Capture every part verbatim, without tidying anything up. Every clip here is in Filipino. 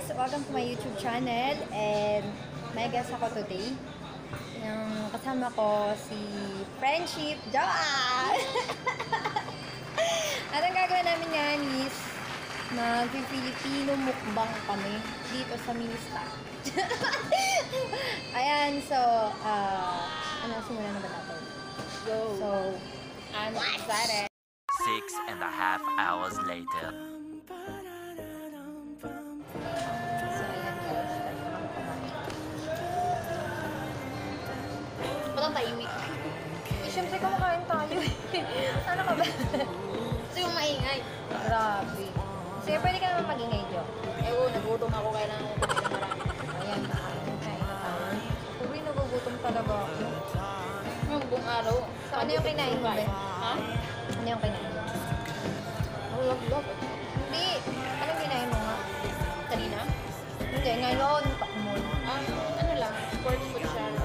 Welcome to my YouTube channel and may guest ako today. Yung kasama ko si Friendship Joan! At ang gagawin namin ngayon is mag-Filipino mukbang kami dito sa Minista. Ayan, so, uh, ano, simulan na ba natin? Go! So, I'm excited. Six and a half hours later. So, ayan guys, start na kami kumain. Patang tayo, week. Eh, syempre kumakain tayo. Ano ka ba? Gusto yung maingay. Grabe. Sige, pwede ka naman mag-ingay, Jo. Ewo, nagutom ako kaya nang kumain ng marami. Ayan, kain kain na tayo. Uy, nagugutom talaga ako. Yung buong araw. So, ano yung kinain mo, be? Ha? Ano yung kinain mo? Ang love-love. Hindi. Anong kinain mo nga? Kanina? Hindi, ngayon. Pakmol. Um, ano lang, sports food siya and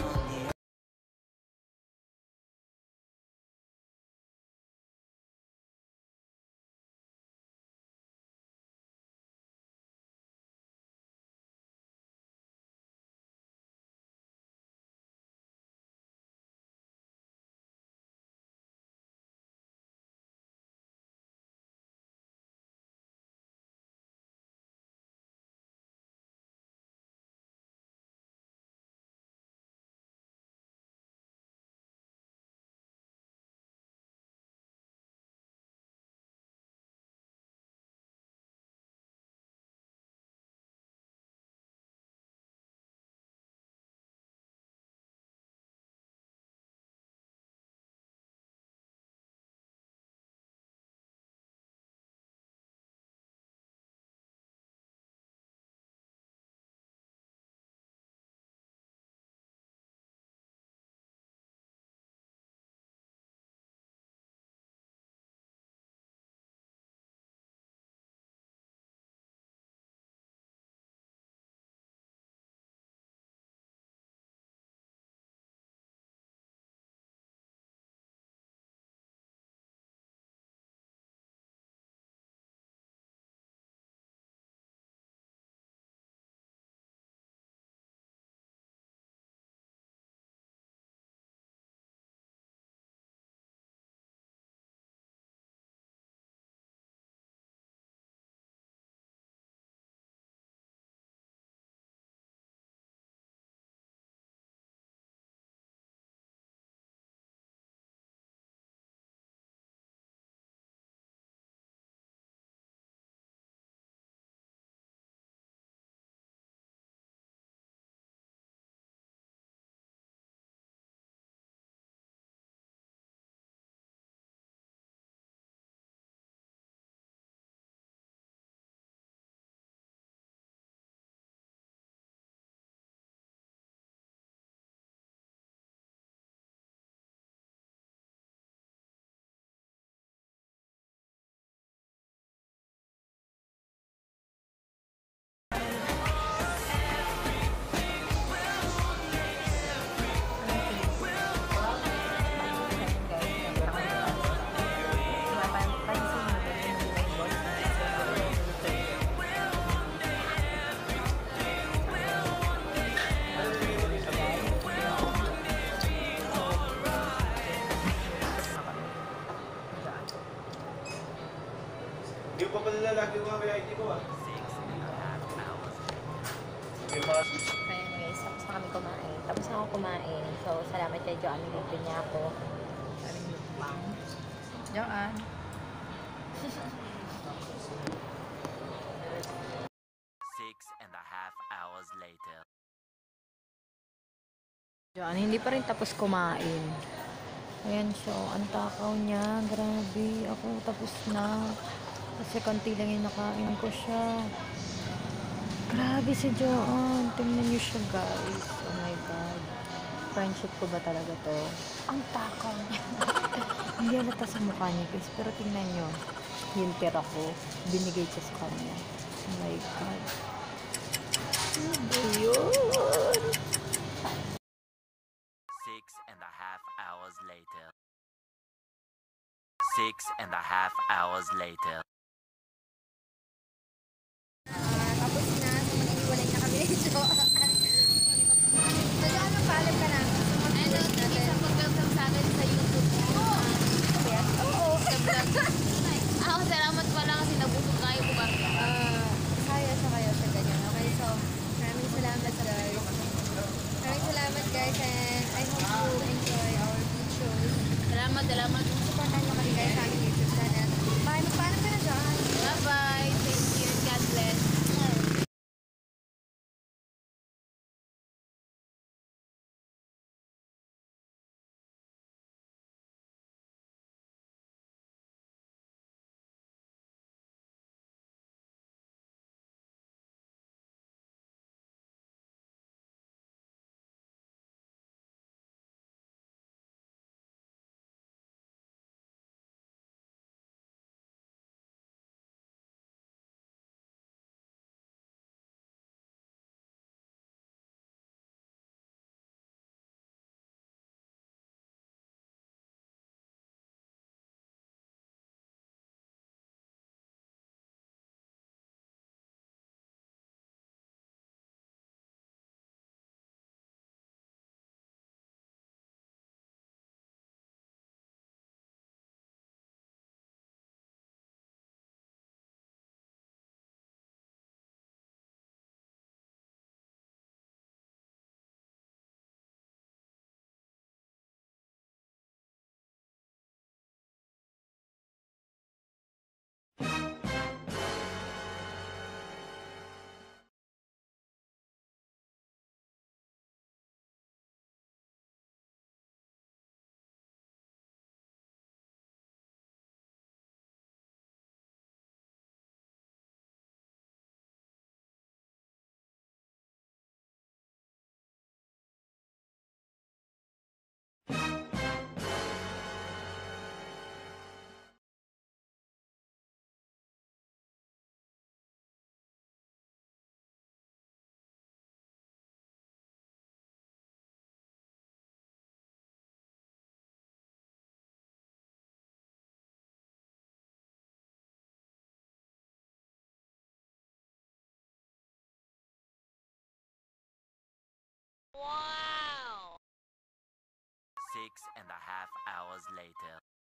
Hindi pa pala lalaki ko ang I D ko ah. Six and a half hours. Yung mga... Ayan guys, tapos na kami kumain. Tapos na ako kumain. So, salamat kay Joan. Nilito niya ako. Sabi niyo bang. Joan. Six and a half hours later. Joan, hindi pa rin tapos kumain. Ayan siya. Ang takaw niya. Grabe. Ako tapos na. Kasi konti lang yung nakain ko siya. Grabe si Joan. Tingnan niyo siya guys. Oh my God. Friendship ko ba talaga to? Ang takaw niya. Hindi halata sa mukha niya guys. Pero tingnan niyo. Hilter ako. Binigay ko sa kanya. Oh my God. Ano ba yun? Six and a half hours later. Six and a half hours later. Tapos na. Salamat, salamat. Supportan nyo kami guys sa aming YouTube channel. Bye! Magpaalam ka na dyan! Bye-bye. Thank you. God bless. Six and a half hours later.